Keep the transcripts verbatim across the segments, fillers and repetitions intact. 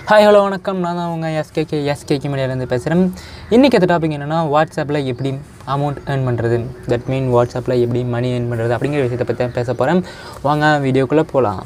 Hi hello வணக்கம். நான் தான் உங்கள் எஸ்கேகே எஸ்கேகே மீடியாவிலேருந்து பேசுகிறேன். இன்றைக்கி அந்த டாபிக் என்னென்னா, வாட்ஸ்அப்பில் எப்படி அமௌண்ட் ஏர்ன் பண்ணுறது, தட் மீன் வாட்ஸ்அப்பில் எப்படி மணி ஏர்ன் பண்ணுறது அப்படிங்கிற விஷயத்தை பற்றி பேச போகிறேன். வாங்க வீடியோக்குள்ளே போகலாம்.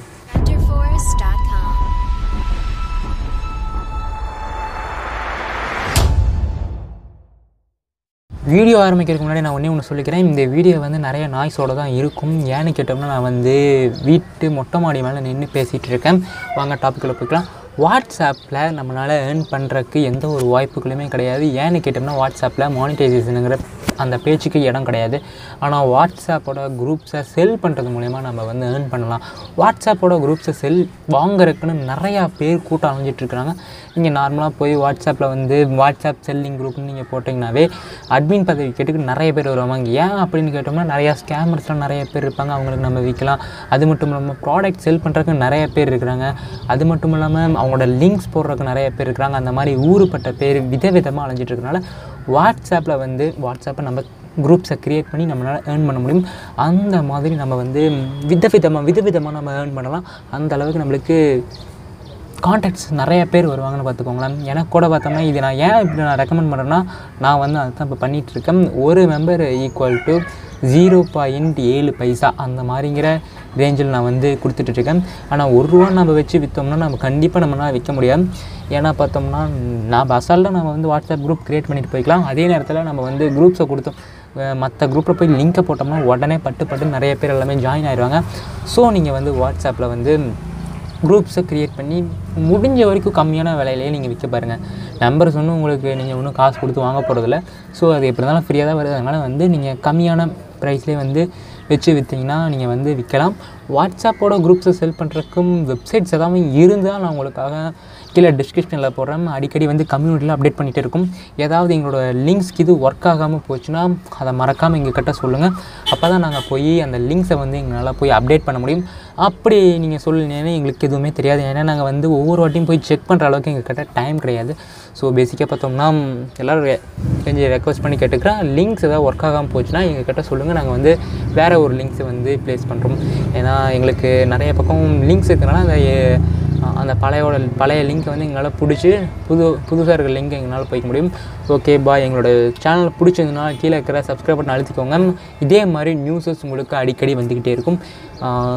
வீடியோ ஆரம்பிக்கிறதுக்கு முன்னாடி நான் ஒன்றே ஒன்று சொல்லிக்கிறேன். இந்த வீடியோ வந்து நிறைய நாய்ஸோடு தான் இருக்கும். ஏன்னு கேட்டோம்னா, நான் வந்து வீட்டு மொட்டை மாடி மேலே நின்று பேசிகிட்டு இருக்கேன். வாங்க டாப்பிக்கில் போய்க்கலாம். வாட்ஸ்அப்பில் நம்மளால் ஏர்ன் பண்ணுறதுக்கு எந்த ஒரு வாய்ப்புகளுமே கிடையாது. ஏன்னு கேட்டோம்னா, வாட்ஸ்அப்பில் மானிட்டைசேஷனுங்கிற அந்த பேச்சுக்கு இடம் கிடையாது. ஆனால் வாட்ஸ்அப்போட குரூப்ஸை செல் பண்ணுறது மூலமா நம்ம வந்து ஏர்ன் பண்ணலாம். வாட்ஸ்அப்போட குரூப்ஸை செல் வாங்குறதுக்குன்னு நிறையா பேர் கூட்டம் அலைஞ்சிட்ருக்குறாங்க. நீங்கள் நார்மலாக போய் வாட்ஸ்அப்பில் வந்து வாட்ஸ்அப் செல்லிங் குரூப்னு நீங்கள் போட்டிங்கனாவே அட்மின் பதவி கேட்டுக்கு நிறைய பேர் வருவாங்க. ஏன் அப்படின்னு கேட்டோம்னா, நிறையா ஸ்கேமர்ஸ்லாம் நிறைய பேர் இருப்பாங்க. அவங்களுக்கு நம்ம விற்கலாம். அது மட்டும் இல்லாமல் ப்ராடக்ட் செல் பண்ணுறதுக்கு நிறைய பேர் இருக்கிறாங்க. அது மட்டும் இல்லாமல் அவங்களோட லிங்க்ஸ் போடுறதுக்கு நிறைய பேர் இருக்கிறாங்க. அந்த மாதிரி ஊருப்பட்ட பேர் விதவிதமாக அலைஞ்சிட்டு இருக்கனால வாட்ஸ்அப்பில் வந்து வாட்ஸ்அப்பை நம்ம குரூப்ஸை க்ரியேட் பண்ணி நம்மளால் ஏர்ன் பண்ண முடியும். அந்த மாதிரி நம்ம வந்து விதவிதமாக விதவிதமாக நம்ம ஏர்ன் பண்ணலாம். அந்த அளவுக்கு நம்மளுக்கு கான்டாக்ட்ஸ் நிறைய பேர் வருவாங்கன்னு பார்த்துக்கோங்களேன். எனக்கு கூட பார்த்தோம்னா, இது நான் ஏன் இப்படி நான் ரெக்கமெண்ட் பண்ணுறேன்னா, நான் வந்து அதுதான் இப்போ பண்ணிகிட்ருக்கேன். ஒரு member equal to zero point ஏழு பைசா அந்த மாதிரிங்கிற ரேஞ்சில் நான் வந்து கொடுத்துட்ருக்கேன். ஆனால் ஒரு ரூபா நம்ம வச்சு விற்றோம்னா நம்ம கண்டிப்பாக நம்மளால் விற்க முடியாது. ஏன்னா பார்த்தோம்னா, நான் அசால்ட்டாக நம்ம வந்து வாட்ஸ்அப் குரூப் க்ரியேட் பண்ணிட்டு போய்க்கலாம். அதே நேரத்தில் நம்ம வந்து குரூப்ஸை கொடுத்தோம் மற்ற குரூப்பில் போய் லிங்க்கை போட்டோம்னா உடனே பட்டு பட்டு நிறைய பேர் எல்லாமே ஜாயின் ஆயிடுவாங்க. ஸோ நீங்கள் வந்து வாட்ஸ்அப்பில் வந்து குரூப்ஸை க்ரியேட் பண்ணி முடிஞ்ச வரைக்கும் கம்மியான விலையிலேயே நீங்கள் விற்க பாருங்கள். நம்பர்ஸ் ஒன்றும் உங்களுக்கு நீங்கள் ஒன்றும் காசு கொடுத்து வாங்க போகிறதில்ல. ஸோ அது எப்படி இருந்தாலும் ஃப்ரீயாக தான் வருது. அதனால் வந்து நீங்கள் கம்மியான ப்ரைஸ்லேயே வந்து வச்சு விற்றிங்கன்னா நீங்கள் வந்து விற்கலாம். வாட்ஸ்அப்போட குரூப்ஸை செல் பண்ணுறதுக்கும் வெப்சைட்ஸ் எதாவது இருந்தால் நான் உங்களுக்காக கீழே டிஸ்கிரிப்ஷனில் போடுறேன். அடிக்கடி வந்து கம்யூனிட்டியில் அப்டேட் பண்ணிகிட்டு இருக்கும். ஏதாவது எங்களோட லிங்க்ஸ்க்கு இது ஒர்க் ஆகாமல் போச்சுன்னா அதை மறக்காமல் எங்கள் கிட்ட சொல்லுங்கள். அப்போ தான் நாங்கள் போய் அந்த லிங்க்ஸை வந்து எங்களால் போய் அப்டேட் பண்ண முடியும். அப்படி நீங்கள் சொல்லினேன்னா எங்களுக்கு எதுவுமே தெரியாது. ஏன்னா நாங்கள் வந்து ஒவ்வொரு வாட்டியும் போய் செக் பண்ணுற அளவுக்கு எங்கள் கிட்ட டைம் கிடையாது. ஸோ பேசிக்காக பார்த்தோம்னா, எல்லோரும் கொஞ்சம் ரெக்வஸ்ட் பண்ணி கேட்டுக்கிறேன். லிங்க்ஸ் எதாவது ஒர்க் ஆகாமல் போச்சுன்னா எங்கள் கிட்ட சொல்லுங்கள். நாங்கள் வந்து வேறு ஒரு லிங்க்ஸை வந்து ப்ளேஸ் பண்ணுறோம். ஏன்னா எங்களுக்கு நிறைய பக்கம் லிங்க்ஸ் இருக்கிறனால அந்த அந்த பழையோட பழைய லிங்க்கை வந்து எங்களால் பிடிச்சி புது புதுசாக இருக்கிற லிங்க்கை எங்களால் போய்க்க முடியும். Okay bye. எங்களோட சேனல் பிடிச்சதுன்னா கீழே இருக்கிற சப்ஸ்கிரைப் பட்டன் அழுத்திக்கோங்க. இதே மாதிரி நியூஸஸ் உங்களுக்கு அடிக்கடி வந்துக்கிட்டே இருக்கும்.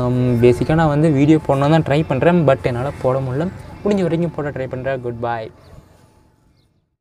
பேசிக்காக நான் வந்து வீடியோ போடணும் தான் ட்ரை பண்ணுறேன். பட் என்னால் போட முடியல. முடிஞ்ச வரைக்கும் போட ட்ரை பண்ணுறேன். குட் பாய்.